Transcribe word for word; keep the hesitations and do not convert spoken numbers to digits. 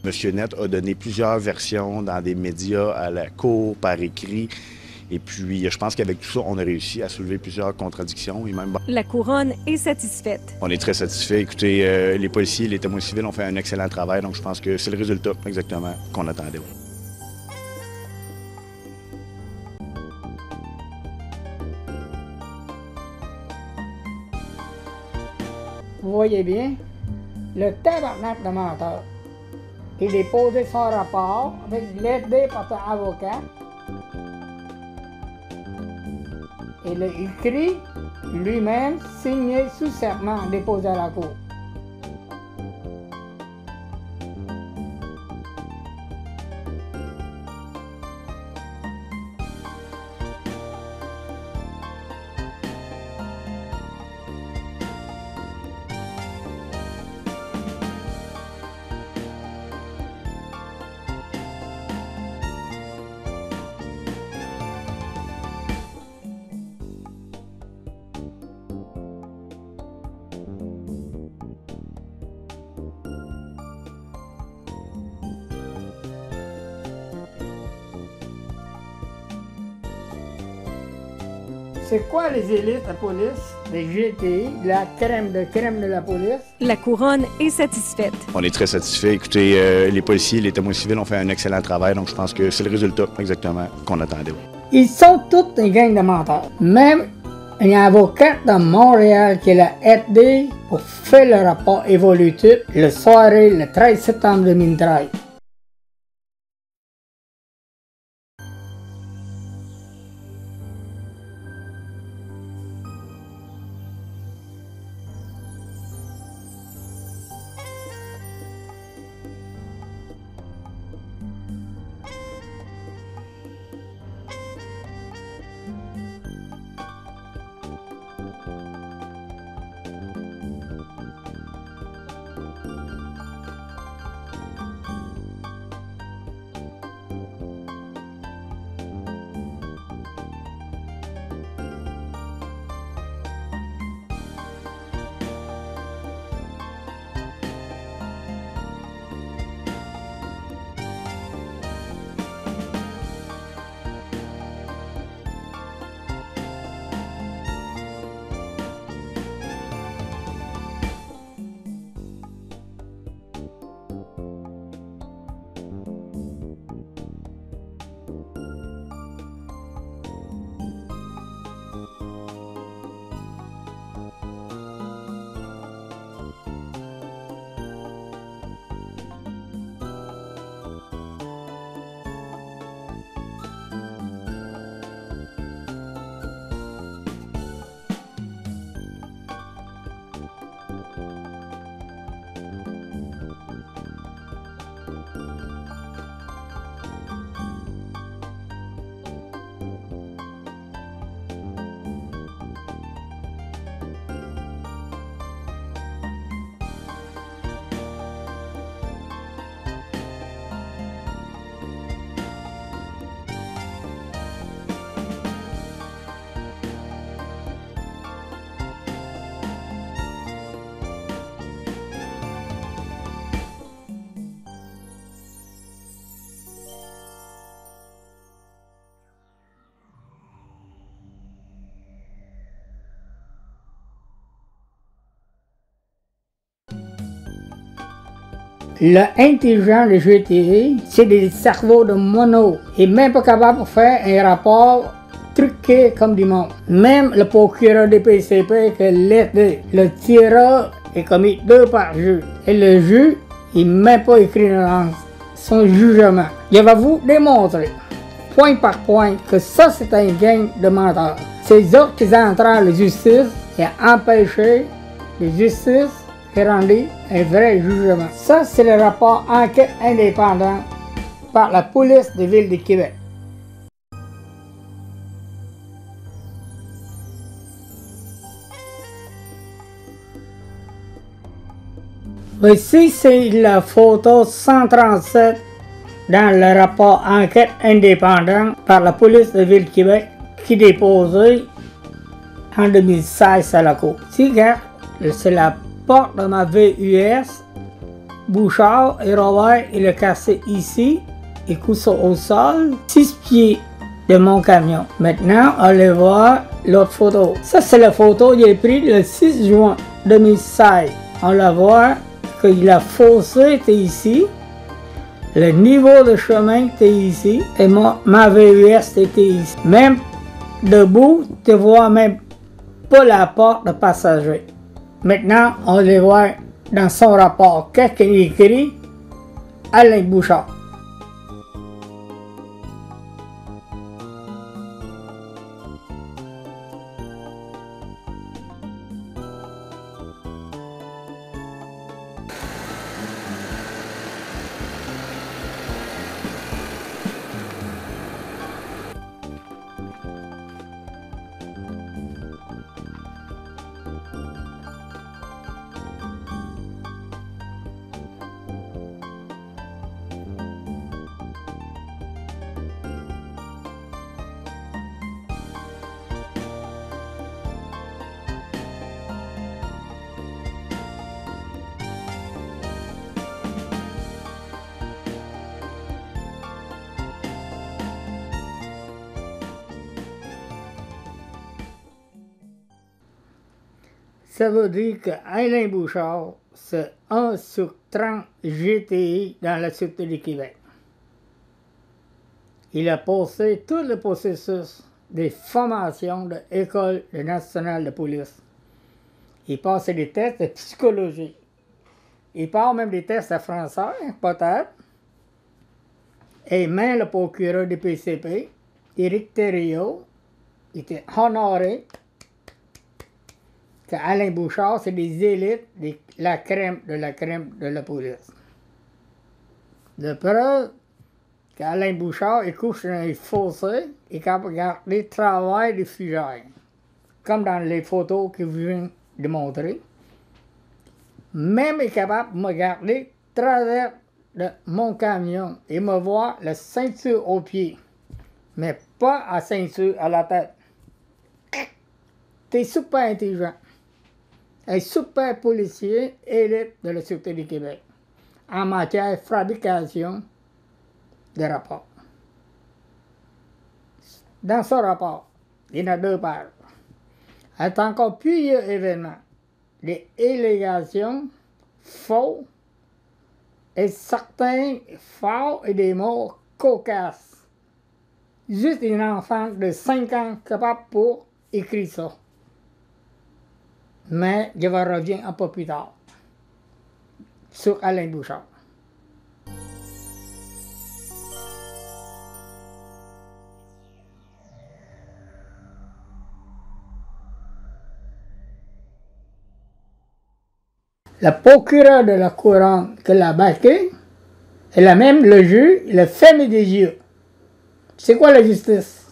M. Net a donné plusieurs versions dans des médias à la cour, par écrit. Et puis, je pense qu'avec tout ça, on a réussi à soulever plusieurs contradictions. Et même... La couronne est satisfaite. On est très satisfait. Écoutez, euh, les policiers, les témoins civils ont fait un excellent travail. Donc, je pense que c'est le résultat exactement qu'on attendait. Vous voyez bien, le tabarnak de menteur. Il a déposé son rapport avec l'aide par son avocat. Il a écrit lui-même, signé sous serment, déposé à la cour. C'est quoi les élites de la police, les G T I, la crème de crème de la police? La couronne est satisfaite. On est très satisfait. Écoutez, euh, les policiers, les témoins civils ont fait un excellent travail. Donc, je pense que c'est le résultat exactement qu'on attendait. Ils sont tous des gangs de menteurs. Même un avocat de Montréal qui l'a aidé pour faire le rapport évolutif le soir, le treize septembre deux mille treize. L'intelligent, le G T I, c'est des cerveaux de mono. Il n'est même pas capable de faire un rapport truqué comme du monde. Même le procureur des P C P que l'aide, le tireur est commis deux par juge. Et le juge, il n'a même pas écrit dans son jugement. Il va vous démontrer, point par point, que ça c'est un gang de menteurs. C'est eux qui entrent la justice et empêcher la justice et rendre un vrai jugement. Ça, c'est le rapport enquête indépendante par la police de Ville de Québec. Ici, c'est la photo cent trente-sept dans le rapport enquête indépendante par la police de Ville de Québec qui est déposé en deux mille seize à la cour. Ici, regarde, c'est la porte de ma V U S Bouchard et Robert, il a cassé ici, et couché au sol, six pieds de mon camion. Maintenant, on va voir l'autre photo. Ça, c'est la photo qu'il a prise le six juin deux mille seize. On la voit qu'il a fossé était ici, le niveau de chemin était ici, et ma, ma V U S était ici. Même debout, tu vois même pas la porte de passager. Maintenant, on va voir dans son rapport qu'est-ce qu'il écrit Alain Bouchard. Ça veut dire que Alain Bouchard, c'est un sur trente G T I dans la Sûreté du Québec. Il a passé tout le processus des formations de l'École nationale de police. Il passe des tests de psychologie. Il passe même des tests de français, peut-être. Et même le procureur du P C P, Éric Thériault, était honoré qu'Alain Bouchard, c'est des élites, des, la crème de la crème de la police. De preuve qu'Alain Bouchard, il couche dans les fossés et qu'il regarde le travail des fusils, comme dans les photos que je viens de montrer. Même il est capable de me regarder travers de mon camion et me voir la ceinture au pied, mais pas à ceinture à la tête. T'es super intelligent. Un super policier élite de la Sûreté du Québec en matière de fabrication de rapports. Dans ce rapport, il y en a deux pages. Il y a encore plusieurs événements, des allégations faux et certains faux et des mots cocasses. Juste un enfant de cinq ans capable pour écrire ça. Mais je vais revenir un peu plus tard sur Alain Bouchard. Le procureur de la couronne qui l'a battu, et là même le juge, il a fermé des yeux. C'est quoi la justice?